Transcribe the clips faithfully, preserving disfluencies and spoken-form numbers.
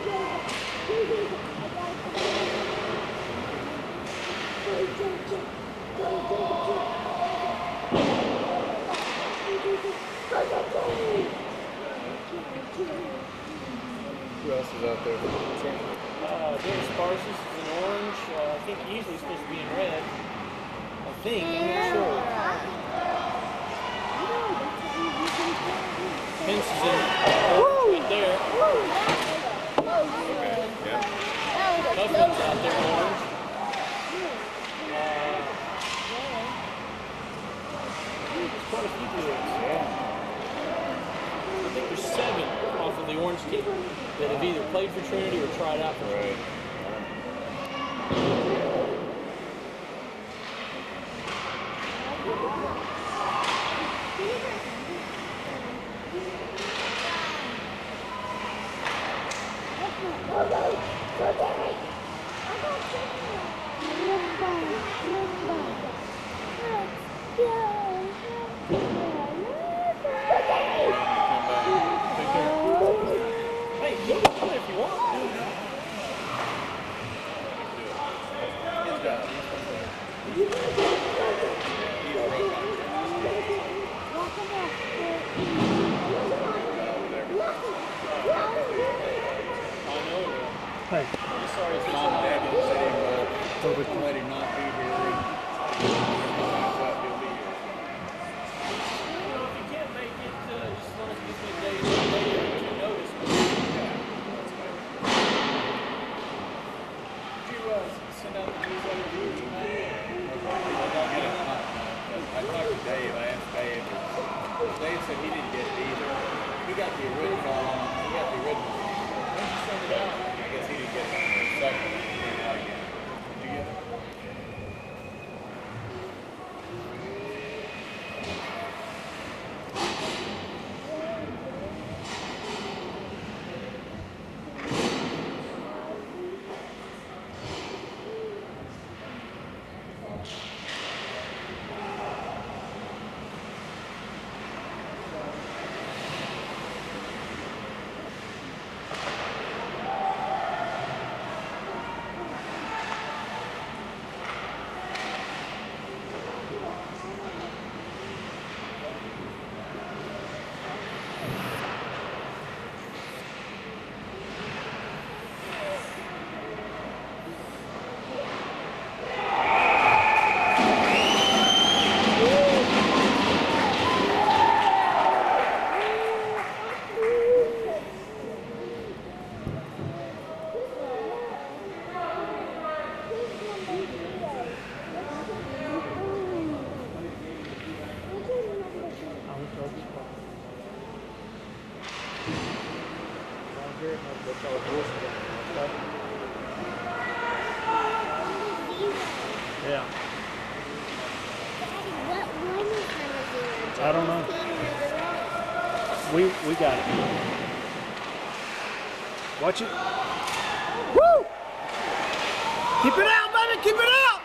Who else is out there for the team? Uh, Dennis Parsons is in orange. Uh, I think usually supposed to be in red. I think, I'm not sure. Pence is in orange right there. Okay, yeah. Huffman's out there in orange. Uh, there's quite a few dudes. Yeah. I think there's seven off of the orange team that have either played for Trinity or tried out for Trinity. Right. Hey, you can do it if you want. Hey. I'm sorry if it's Mom and Dad not. didn't say, well, don't let him not be here. He'll be here. If you can't make it, uh, just let us give me a day, a day or two notice. Did you uh, send out the newsletter to your email? I talked to Dave. I asked Dave. Dave said he didn't get it either. He got the original. He got the original. When did you send it out? I guess he didn't get it on the second. He came out again. Did you get it? Yeah. What one is Hammer I don't know. We we got it. Watch it. Woo! Keep it out, baby. Keep it out.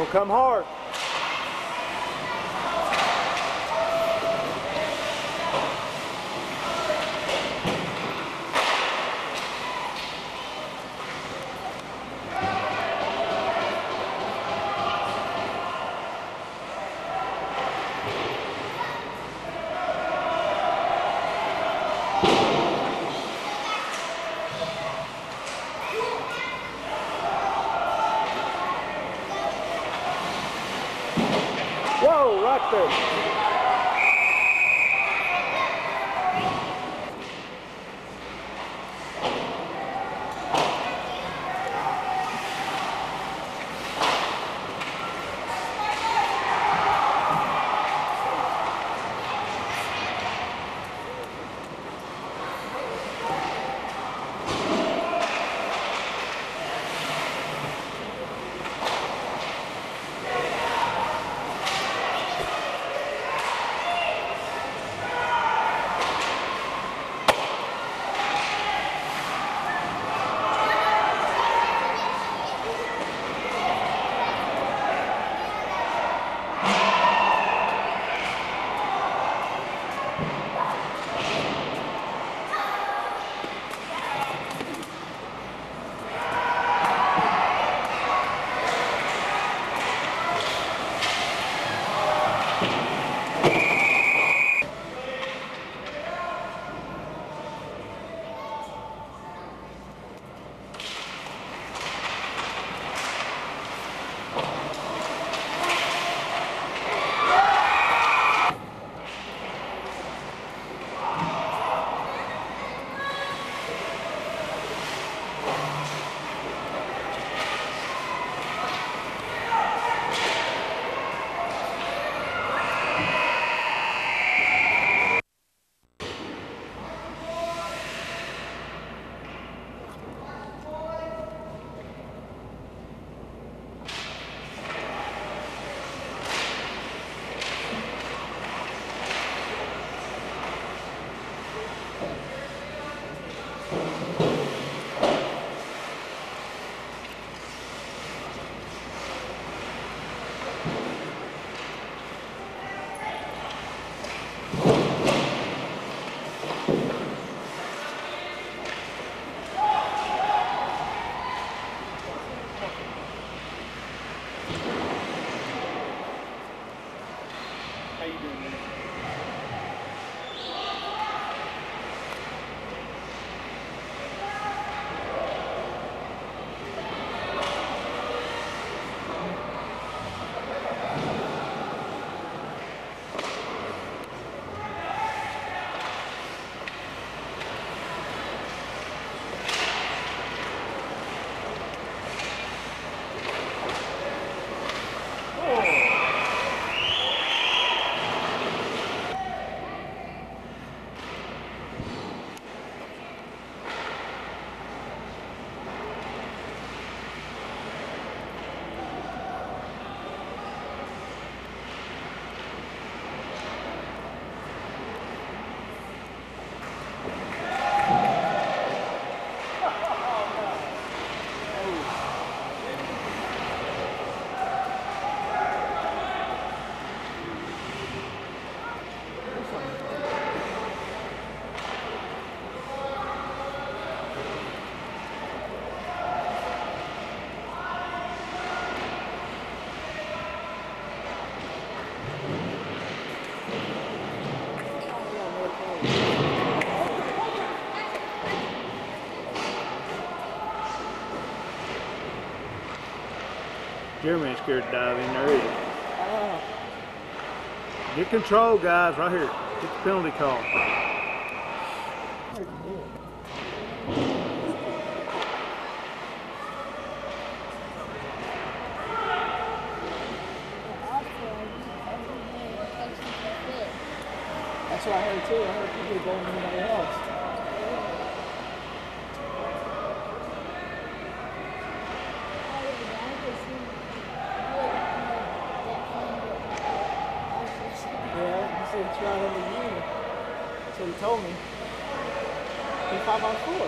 Gonna come hard. Whoa, right there. How you doing, man? Jeremy ain't scared to dive in there, is he? Get control, guys, right here. Get the penalty call. That's what I heard too. I heard people going to anybody else. Yeah, he said it's right under you. That's what he told me. He's five on four.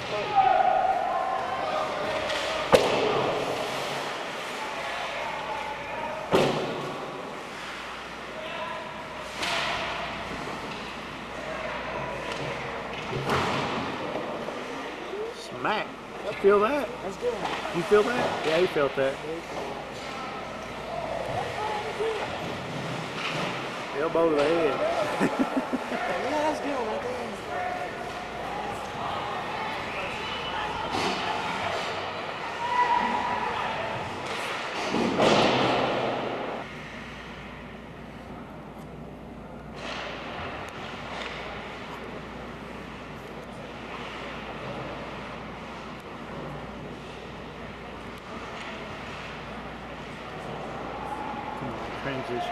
Smack. You feel that? That's good. You feel that? Yeah, he felt that. Elbow to the head. Yeah, that's good one, I think. Transition.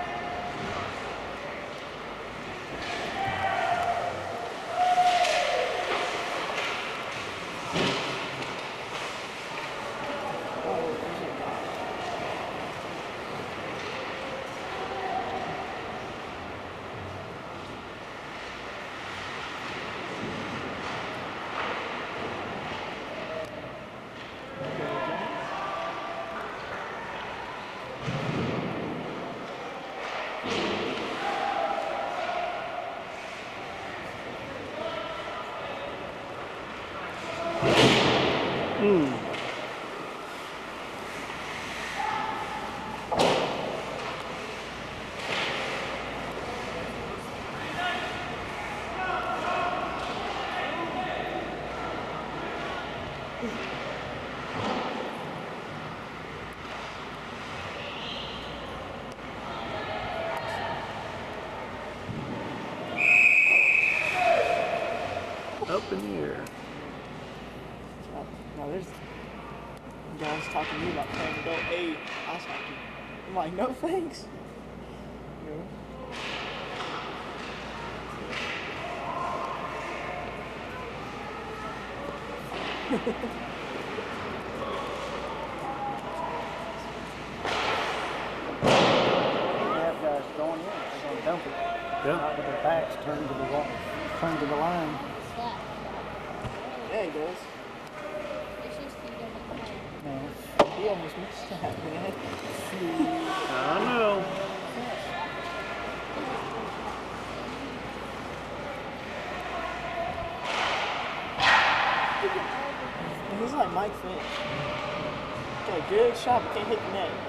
Mm. Up in the air. Now there's guys talking to me about playing adult A ice hockey. I'm like, no thanks. You know? Have guys going in, they're going to dump it. Yeah. Not with their backs turned to the wall, turned to the line. Yeah, he does. No. He almost missed that, man. I know. And he's like Mike Finch. Got a good shot, but can't hit the net.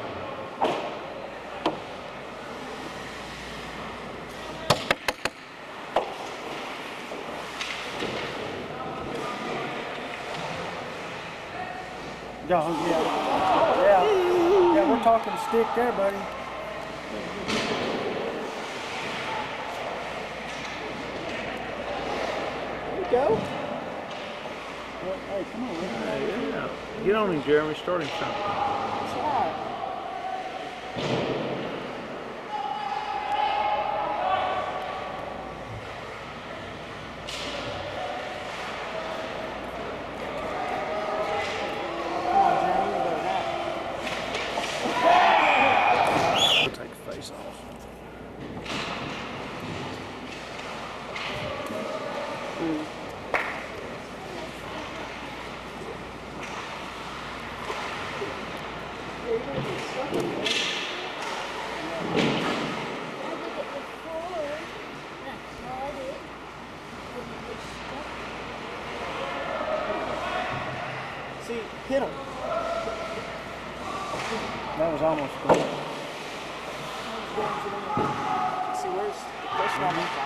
Yeah, yeah. Yeah. Yeah, we're talking stick there, buddy. There you go. Well, hey, come on, man. Hey, yeah. Get on him, Jeremy. Start him something. That's right. Come on, Jeremy, you better not. We'll take the face off. See, hit him. That was almost good. See, where's the question on me?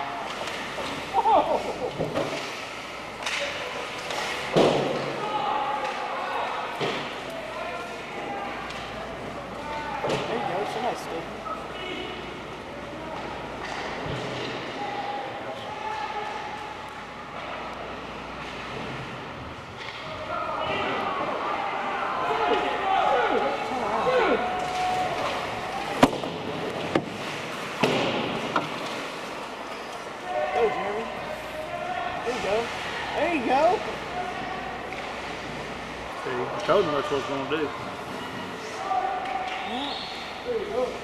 There you go, it's a nice stick. Go, Jeremy. There you go. There you go. See, I told him that's what I was going to do. There you go.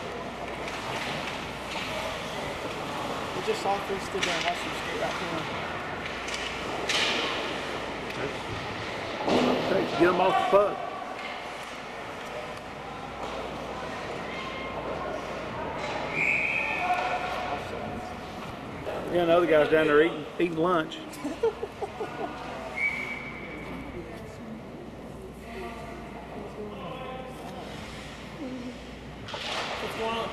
We just saw three stood there and watched him skate right through him. Okay, get them off the puck. Yeah, the other guy's down there eating eating lunch. What's going on?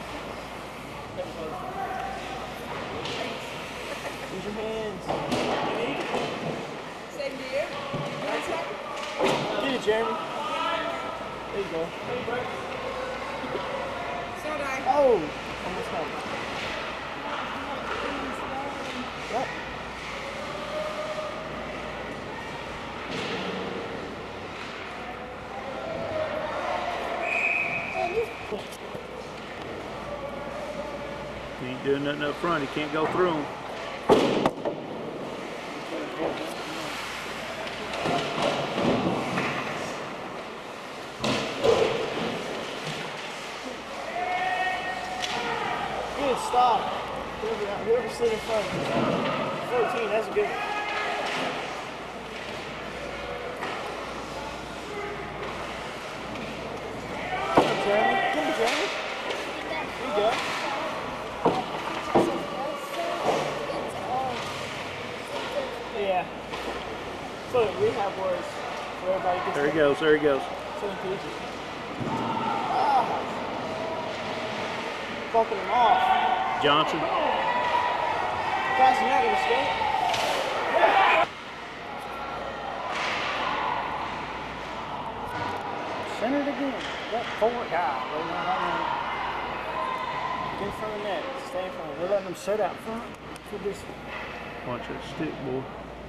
Use your hands. Same to you. Get it, Jeremy. There you go. So do I. Oh! Almost home. Yep. He ain't doing nothing up front. He can't go through them. Good stop. Whoever, whoever slid in front. fourteen, that's a good one. Come on, Jeremy. Come on, Jeremy. There you go. Yeah. So we have words where everybody gets There he goes. There he goes. seven pages. Ah. Bumping him off. Johnson. Guys, you're not gonna skate. Center it again. That forward guy. Get in front of the net. Stay in front of They're it. letting them sit out front. Should just Watch that stick, boy.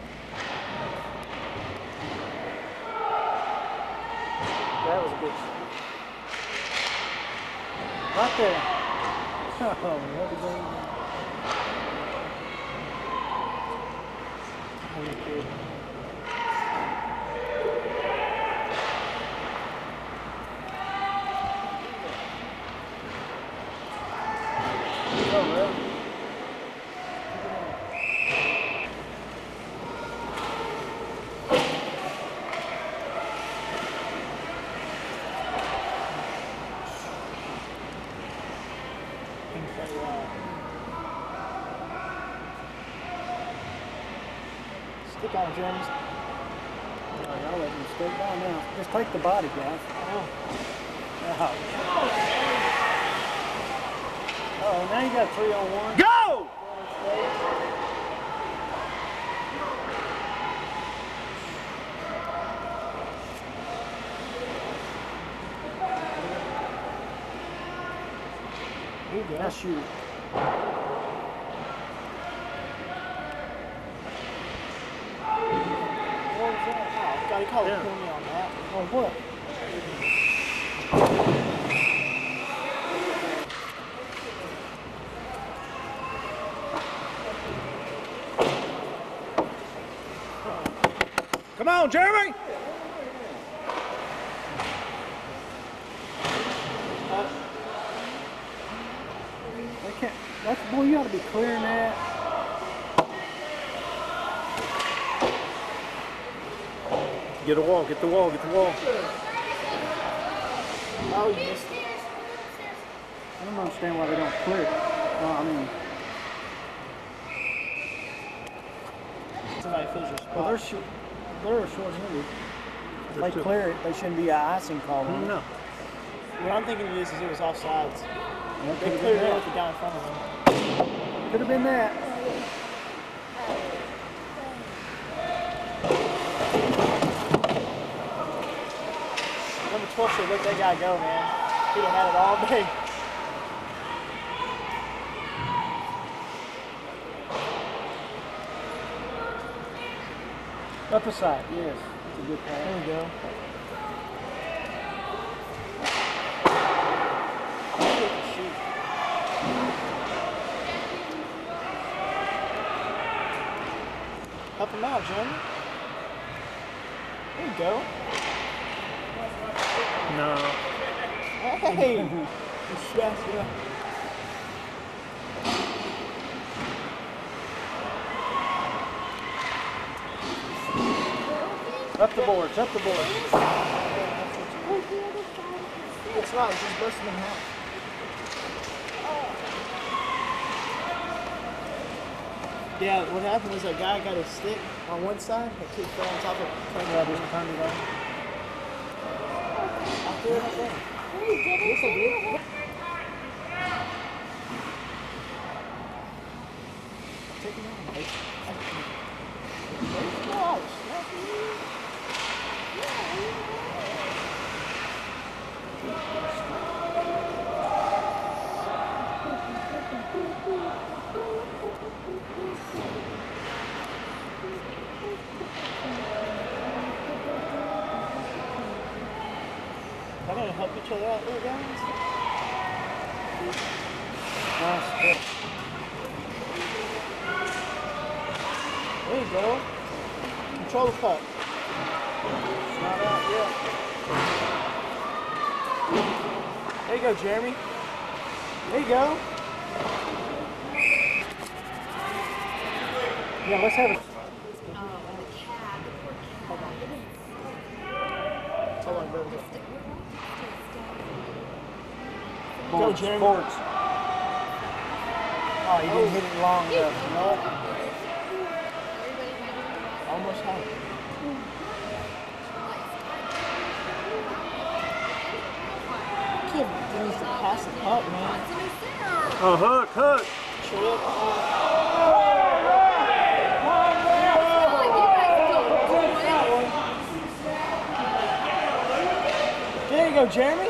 That was a good shot. Right there. Oh, what is that? Holy kid. Go, Red. Stick on, Jeremy. Oh, y'all let them stay down now. Just take the body, guys. Oh. Oh. Oh, now you got three on one. Go! There you go. Now shoot. What was that? Oh, God, he called Yeah. a penalty on that. Oh, what? Come on, Jeremy! They can't. That's boy. You ought to be clearing that. Get a wall, get the wall, get the wall. Oh, you missed it. I don't understand why they don't clear it. Well, I mean, Somebody fills your well, spot. they're short. They're short-handed. If They're they still- clear it, they shouldn't be an icing call on it. No. What I'm thinking it is, is it was offsides. That They could cleared have it been with the that. guy in front of them. Could have been that. Number twelve should let that guy go, man. He'd have had it all day. Up the side, yes. That's a good pass. There we go. Shoot. Help him out, Jeremy. There you go. No. Hey! You scratched it up. Up the boards, up the boards. It's not, it's just busting them out. Yeah, what happened was that guy got his stick on one side, that kid fell on top of it. Yeah, just turn it on. I threw it up there. Yes, I did. Take it on, mate. Baseball, I'm gonna help each other out there, guys. Nice. There you go. Control the puck. It's not out yet. There you go, Jeremy. There you go. Yeah, let's have it. Hold on, brother. Boards, Jeremy. boards. Oh, you didn't hit it long enough. No. Almost had it. Kid needs to pass the puck, man. Oh, hook, hook. Trip. There you go, Jeremy.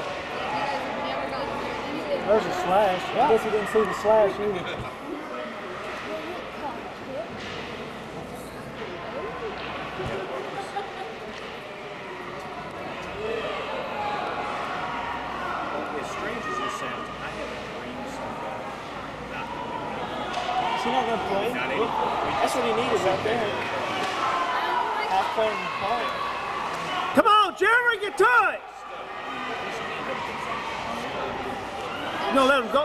There's a slash. I guess you didn't see the slash either. As strange as this sounds, I have a dream someday. Is he not gonna play? Not anymore. That's what he needed right there. Half playing in the park. Come on, Jeremy, get to it. No, let him go.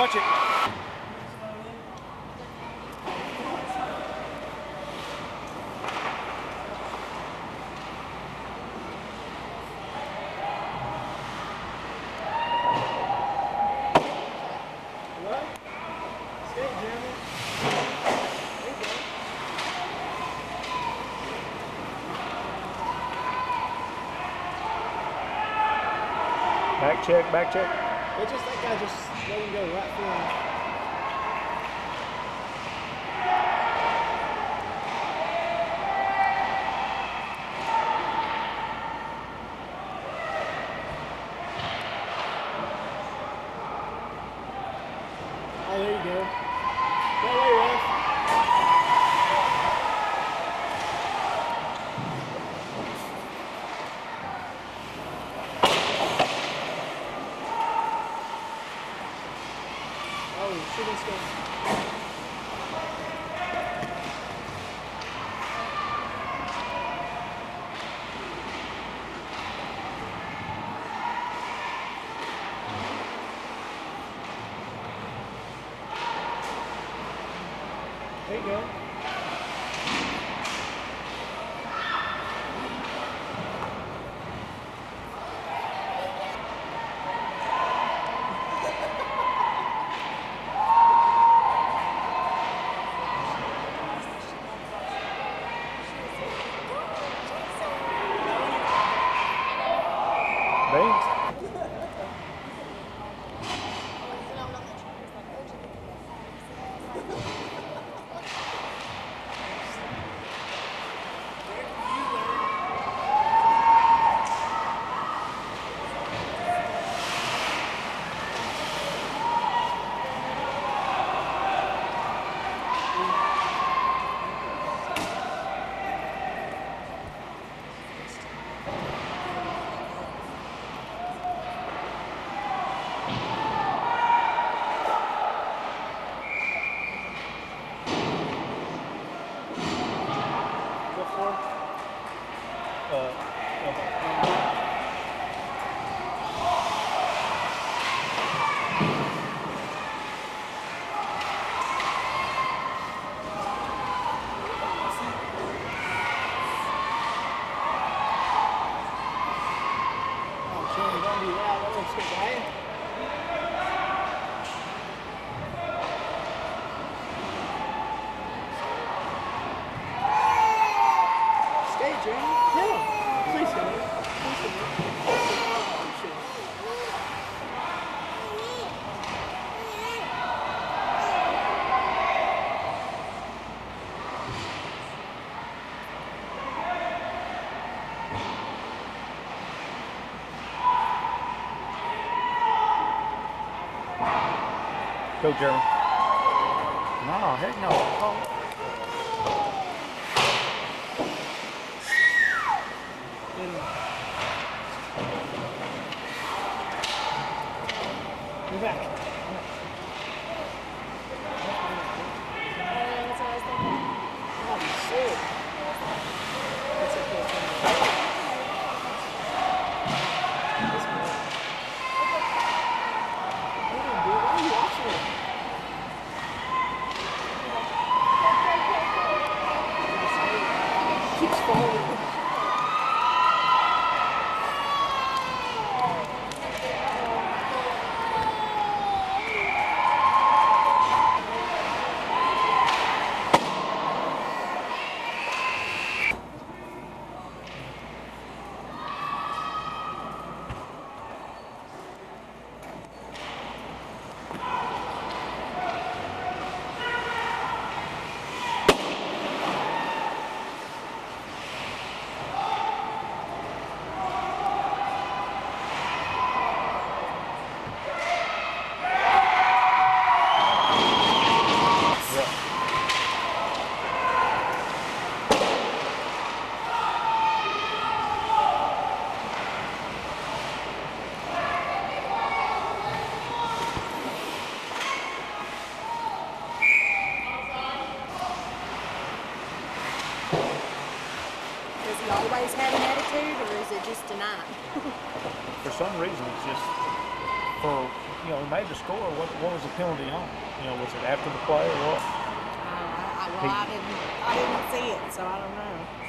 Watch it. Back check, back check. It just that guy just let him go right through him. Oh, there you go. That way, ref. Oh, shooting score. There you go. Baines. Go, Jeremy. No, heck no. Oh. You're back. That's what I was thinking. Oh, you sick. That's okay. That's good. Hey, dude, why are you watching it? Keeps falling. Does he always have an attitude, or is it just tonight? For some reason, it's just for, you know, he made the score. What, what was the penalty on? You know, was it after the play or what? Uh, I, I, well, I didn't, I didn't see it, so I don't know.